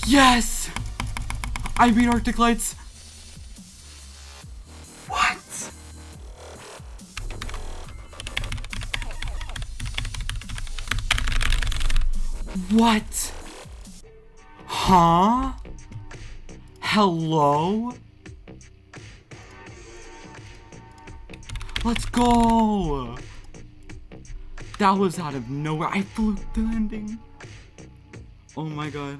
Yes! I beat Arctic Lights. What? What? Huh? Hello? Let's go! That was out of nowhere. I fluked the ending. Oh my god.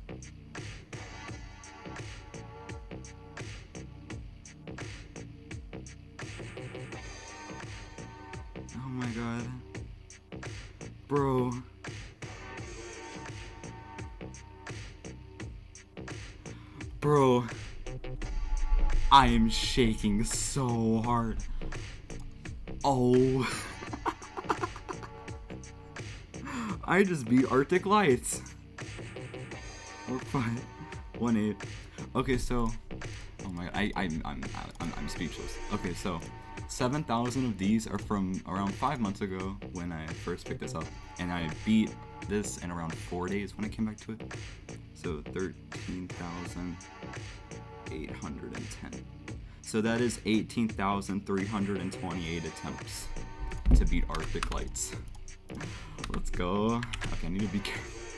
Oh my god. Bro. Bro. I am shaking so hard. Oh. I just beat Arctic Lights. Or 5-1-8. Okay, so oh my god, I'm speechless. Okay, so 7,000 of these are from around 5 months ago when I first picked this up, and I beat this in around 4 days when I came back to it. So 13,810. So that is 18,328 attempts to beat Arctic Lights. Let's go. Okay, I need to be careful.